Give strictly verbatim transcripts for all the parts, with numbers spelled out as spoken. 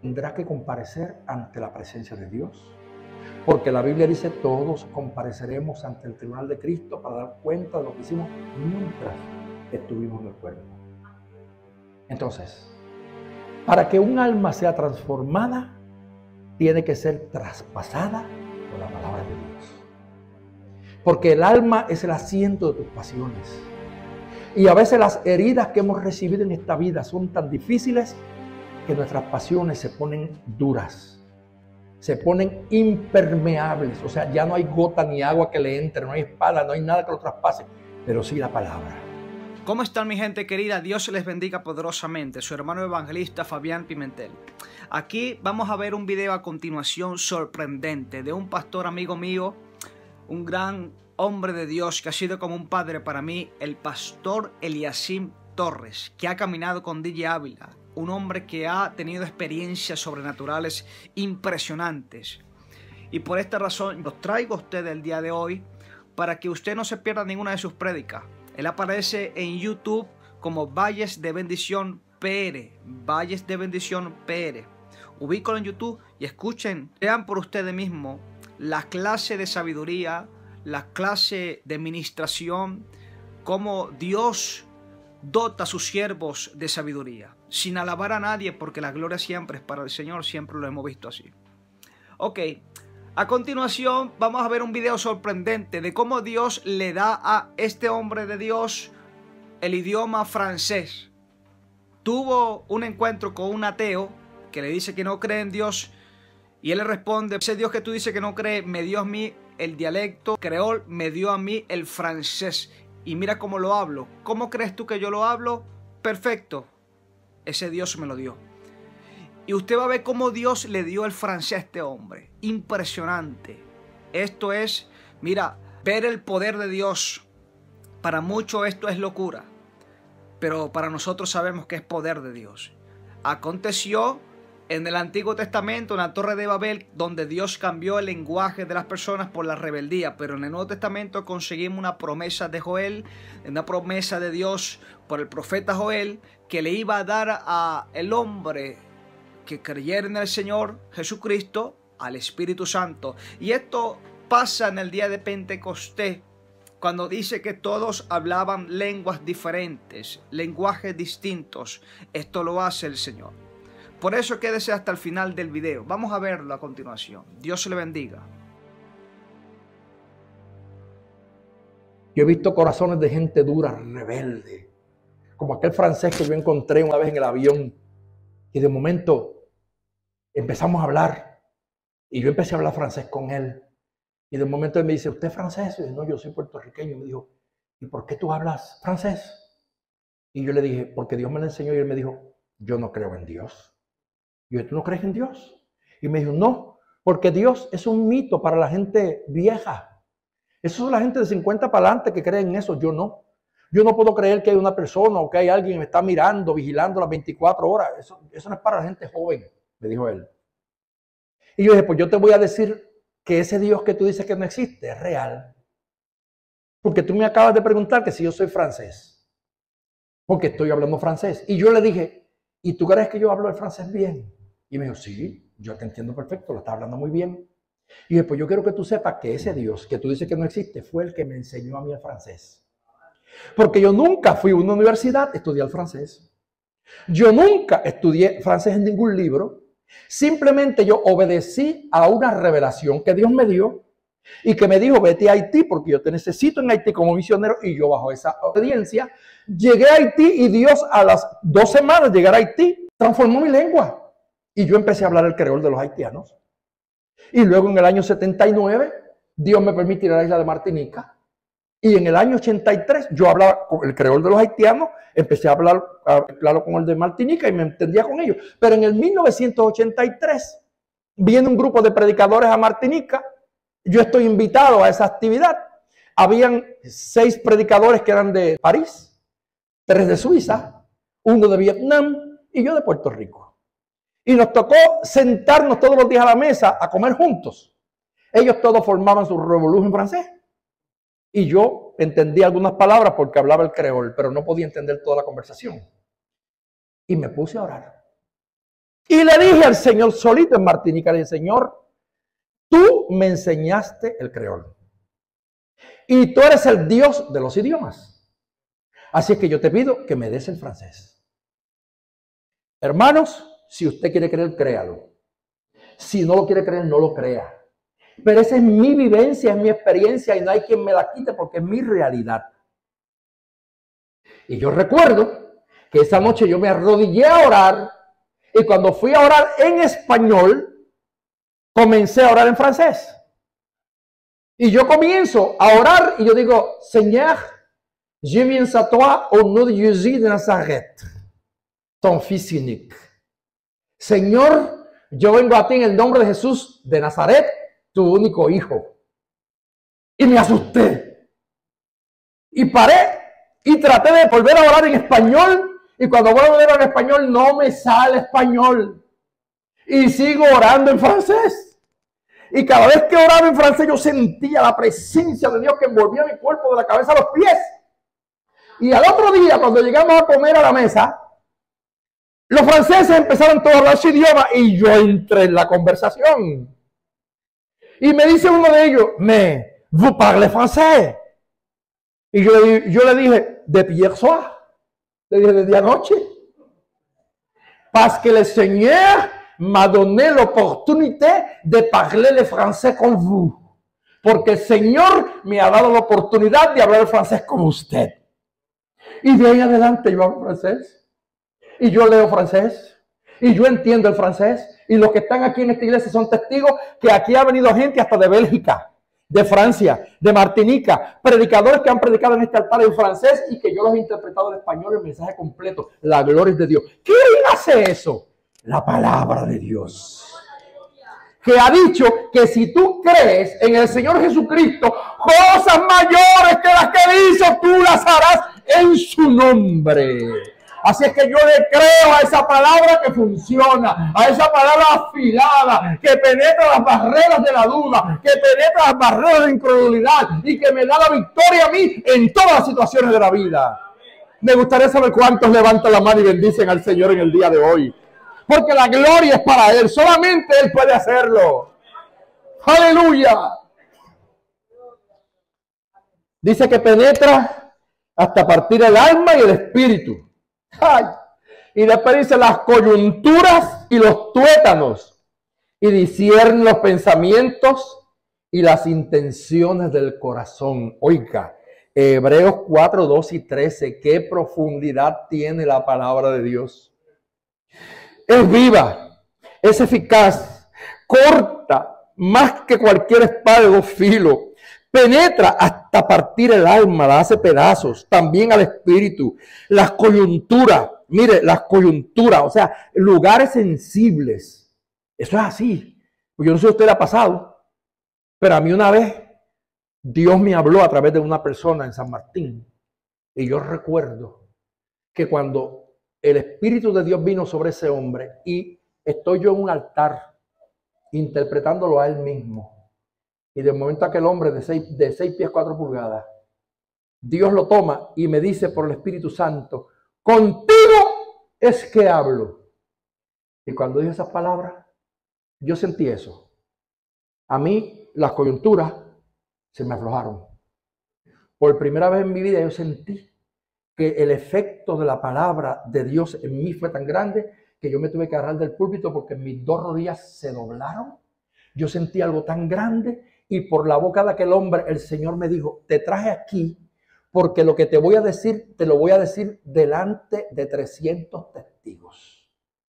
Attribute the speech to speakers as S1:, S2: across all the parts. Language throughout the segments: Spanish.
S1: tendrá que comparecer ante la presencia de Dios. Porque la Biblia dice, todos compareceremos ante el tribunal de Cristo para dar cuenta de lo que hicimos mientras estuvimos en el cuerpo. Entonces, para que un alma sea transformada, tiene que ser traspasada por la palabra de Dios. Porque el alma es el asiento de tus pasiones. Y a veces las heridas que hemos recibido en esta vida son tan difíciles que nuestras pasiones se ponen duras. Se ponen impermeables, o sea, ya no hay gota ni agua que le entre, no hay espada, no hay nada que lo traspase, pero sí la palabra.
S2: ¿Cómo están, mi gente querida? Dios les bendiga poderosamente. Su hermano evangelista Fabián Pimentel. Aquí vamos a ver un video a continuación sorprendente de un pastor amigo mío, un gran hombre de Dios que ha sido como un padre para mí, el pastor Eliasim Torres, que ha caminado con D J Ávila. Un hombre que ha tenido experiencias sobrenaturales impresionantes. Y por esta razón los traigo a usted el día de hoy para que usted no se pierda ninguna de sus prédicas. Él aparece en YouTube como Valles de Bendición P R. Valles de Bendición P R. Ubícalo en YouTube y escuchen, vean por ustedes mismos la clase de sabiduría, la clase de ministración, cómo Dios dota a sus siervos de sabiduría, sin alabar a nadie, porque la gloria siempre es para el Señor, siempre lo hemos visto así. Ok, a continuación vamos a ver un video sorprendente de cómo Dios le da a este hombre de Dios el idioma francés. Tuvo un encuentro con un ateo que le dice que no cree en Dios y él le responde, ese Dios que tú dices que no cree me dio a mí el dialecto creol, me dio a mí el francés. Y mira cómo lo hablo. ¿Cómo crees tú que yo lo hablo? Perfecto. Ese Dios me lo dio. Y usted va a ver cómo Dios le dio el francés a este hombre. Impresionante. Esto es, mira, ver el poder de Dios. Para muchos esto es locura. Pero para nosotros sabemos que es poder de Dios. Aconteció en el Antiguo Testamento, en la Torre de Babel, donde Dios cambió el lenguaje de las personas por la rebeldía. Pero en el Nuevo Testamento conseguimos una promesa de Joel, una promesa de Dios por el profeta Joel, que le iba a dar al hombre que creyera en el Señor Jesucristo, al Espíritu Santo. Y esto pasa en el día de Pentecostés, cuando dice que todos hablaban lenguas diferentes, lenguajes distintos. Esto lo hace el Señor. Por eso quédese hasta el final del video. Vamos a verlo a continuación. Dios le bendiga.
S1: Yo he visto corazones de gente dura, rebelde. Como aquel francés que yo encontré una vez en el avión. Y de momento empezamos a hablar. Y yo empecé a hablar francés con él. Y de momento él me dice, ¿usted es francés? Y yo, no, yo soy puertorriqueño. Y me dijo, ¿y por qué tú hablas francés? Y yo le dije, porque Dios me lo enseñó. Y él me dijo, yo no creo en Dios. Y yo, ¿tú no crees en Dios? Y me dijo, no, porque Dios es un mito para la gente vieja. Eso es la gente de cincuenta para adelante que cree en eso, yo no. Yo no puedo creer que hay una persona o que hay alguien que me está mirando, vigilando las veinticuatro horas. Eso, eso no es para la gente joven, me dijo él. Y yo dije, pues yo te voy a decir que ese Dios que tú dices que no existe es real. Porque tú me acabas de preguntar que si yo soy francés. Porque estoy hablando francés. Y yo le dije, ¿y tú crees que yo hablo el francés bien? Y me dijo, sí, yo te entiendo perfecto, lo estás hablando muy bien. Y después yo quiero que tú sepas que ese Dios que tú dices que no existe fue el que me enseñó a mí el francés. Porque yo nunca fui a una universidad a estudiar francés. Yo nunca estudié francés en ningún libro. Simplemente yo obedecí a una revelación que Dios me dio y que me dijo, vete a Haití porque yo te necesito en Haití como misionero. Y yo bajo esa obediencia llegué a Haití y Dios a las dos semanas de llegar a Haití transformó mi lengua. Y yo empecé a hablar el creol de los haitianos. Y luego en el año setenta y nueve, Dios me permitió ir a la isla de Martinica. Y en el año ochenta y tres, yo hablaba con el creol de los haitianos, empecé a hablar claro con el de Martinica y me entendía con ellos. Pero en el mil novecientos ochenta y tres, viene un grupo de predicadores a Martinica. Yo estoy invitado a esa actividad. Habían seis predicadores que eran de París, tres de Suiza, uno de Vietnam y yo de Puerto Rico. Y nos tocó sentarnos todos los días a la mesa a comer juntos. Ellos todos formaban su revolución en francés. Y yo entendía algunas palabras porque hablaba el creol, pero no podía entender toda la conversación. Y me puse a orar. Y le dije al Señor solito en Martinica, le dije, Señor, tú me enseñaste el creol. Y tú eres el Dios de los idiomas. Así es que yo te pido que me des el francés. Hermanos, si usted quiere creer, créalo. Si no lo quiere creer, no lo crea. Pero esa es mi vivencia, es mi experiencia y no hay quien me la quite porque es mi realidad. Y yo recuerdo que esa noche yo me arrodillé a orar y cuando fui a orar en español, comencé a orar en francés. Y yo comienzo a orar y yo digo, Seigneur, je viens à toi au nom de Jésus de Nazareth, ton fils unique. Señor, yo vengo a ti en el nombre de Jesús de Nazaret, tu único hijo. Y me asusté. Y paré y traté de volver a orar en español. Y cuando vuelvo a orar en español no me sale español. Y sigo orando en francés. Y cada vez que oraba en francés yo sentía la presencia de Dios que envolvía mi cuerpo de la cabeza a los pies. Y al otro día, cuando llegamos a comer a la mesa, los franceses empezaron todos a hablar su idioma y yo entré en la conversación. Y me dice uno de ellos, mais vous parlez français. Y yo, yo le dije, depuis hier soir. Le dije, desde anoche. Parce que le Seigneur m'a donné l'opportunité de parler le français con vous. Porque el Señor me ha dado la oportunidad de hablar el francés con usted. Y de ahí adelante yo hablo francés. Y yo leo francés. Y yo entiendo el francés. Y los que están aquí en esta iglesia son testigos que aquí ha venido gente hasta de Bélgica, de Francia, de Martinica, predicadores que han predicado en este altar en francés y que yo los he interpretado en español el mensaje completo. La gloria es de Dios. ¿Quién hace eso? La palabra de Dios. Que ha dicho que si tú crees en el Señor Jesucristo, cosas mayores que las que hizo, tú las harás en su nombre. Así es que yo le creo a esa palabra que funciona, a esa palabra afilada, que penetra las barreras de la duda, que penetra las barreras de la incredulidad y que me da la victoria a mí en todas las situaciones de la vida. Me gustaría saber cuántos levantan la mano y bendicen al Señor en el día de hoy. Porque la gloria es para Él, solamente Él puede hacerlo. ¡Aleluya! Dice que penetra hasta partir el alma y el espíritu. Ay. Y después dice las coyunturas y los tuétanos y discierne los pensamientos y las intenciones del corazón. Oiga, Hebreos cuatro, dos y trece, qué profundidad tiene la palabra de Dios. Es viva, es eficaz, corta más que cualquier espada de dos filos. Penetra hasta partir el alma, la hace pedazos, también al espíritu, las coyunturas, mire, las coyunturas, o sea, lugares sensibles. Eso es así. Yo no sé si a usted le ha pasado, pero a mí una vez Dios me habló a través de una persona en San Martín. Y yo recuerdo que cuando el Espíritu de Dios vino sobre ese hombre y estoy yo en un altar interpretándolo a él mismo. Y de momento aquel hombre de seis, de seis pies cuatro pulgadas, Dios lo toma y me dice por el Espíritu Santo, contigo es que hablo. Y cuando dije esas palabras, yo sentí eso. A mí las coyunturas se me aflojaron. Por primera vez en mi vida yo sentí que el efecto de la palabra de Dios en mí fue tan grande que yo me tuve que agarrar del púlpito porque mis dos rodillas se doblaron. Yo sentí algo tan grande. Y por la boca de aquel hombre, el Señor me dijo, te traje aquí porque lo que te voy a decir, te lo voy a decir delante de trescientos testigos.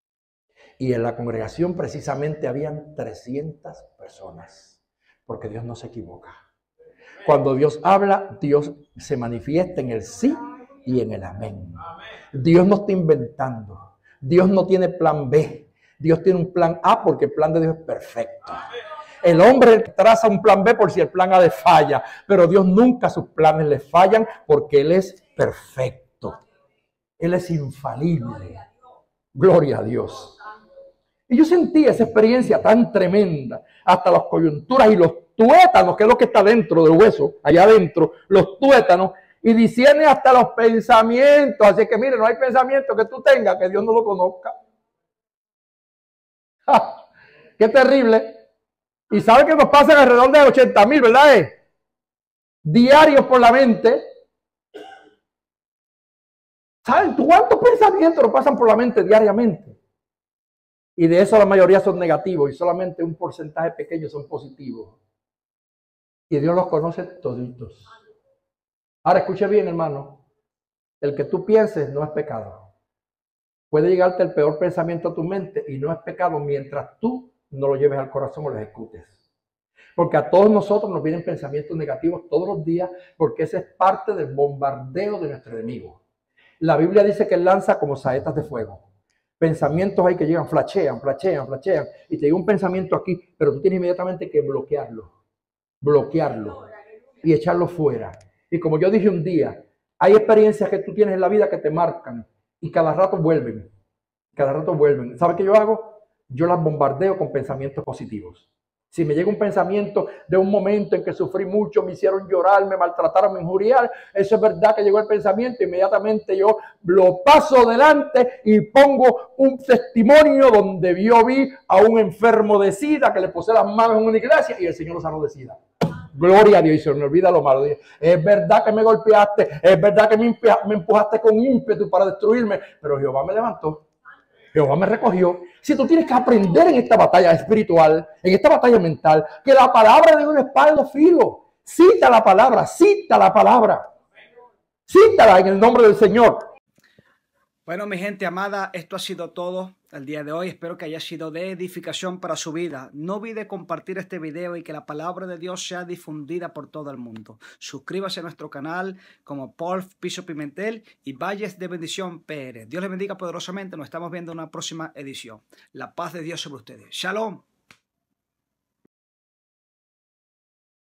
S1: Y en la congregación precisamente habían trescientas personas, porque Dios no se equivoca. Cuando Dios habla, Dios se manifiesta en el sí y en el amén. Dios no está inventando. Dios no tiene plan B. Dios tiene un plan A porque el plan de Dios es perfecto. El hombre traza un plan B por si el plan A le falla, pero Dios nunca sus planes le fallan porque Él es perfecto. Él es infalible. Gloria a Dios. Y yo sentí esa experiencia tan tremenda, hasta las coyunturas y los tuétanos, que es lo que está dentro del hueso, allá adentro, los tuétanos, y discierne hasta los pensamientos. Así que mire, no hay pensamiento que tú tengas que Dios no lo conozca. ¡Ja! ¡Qué terrible! Y sabe que nos pasan alrededor de ochenta mil, ¿verdad? Eh? Diarios por la mente. ¿Saben cuántos pensamientos nos pasan por la mente diariamente? Y de eso la mayoría son negativos y solamente un porcentaje pequeño son positivos. Y Dios los conoce toditos. Ahora escuche bien, hermano. El que tú pienses no es pecado. Puede llegarte el peor pensamiento a tu mente y no es pecado mientras tú no lo lleves al corazón o lo ejecutes. Porque a todos nosotros nos vienen pensamientos negativos todos los días porque ese es parte del bombardeo de nuestro enemigo. La Biblia dice que él lanza como saetas de fuego. Pensamientos ahí que llegan, flashean, flashean, flashean. Y te llega un pensamiento aquí, pero tú tienes inmediatamente que bloquearlo. Bloquearlo. Y echarlo fuera. Y como yo dije un día, hay experiencias que tú tienes en la vida que te marcan. Y cada rato vuelven. Cada rato vuelven. ¿Sabes qué yo hago? Yo las bombardeo con pensamientos positivos. Si me llega un pensamiento de un momento en que sufrí mucho, me hicieron llorar, me maltrataron, me injuriaron, eso es verdad que llegó el pensamiento, inmediatamente yo lo paso delante y pongo un testimonio donde yo vi a un enfermo de SIDA que le puse las manos en una iglesia y el Señor lo sanó de SIDA. Gloria a Dios, y se me olvida lo malo. Es verdad que me golpeaste, es verdad que me empujaste con ímpetu para destruirme, pero Jehová me levantó. Jehová me recogió. Si tú tienes que aprender en esta batalla espiritual, en esta batalla mental, que la palabra de una espada de dos filos. Cita la palabra, cita la palabra. Cítala en el nombre del Señor.
S2: Bueno, mi gente amada, esto ha sido todo el día de hoy. Espero que haya sido de edificación para su vida. No olvide compartir este video y que la palabra de Dios sea difundida por todo el mundo. Suscríbase a nuestro canal como Paul Piso Pimentel y Valles de Bendición P R. Dios les bendiga poderosamente. Nos estamos viendo en una próxima edición. La paz de Dios sobre ustedes. Shalom.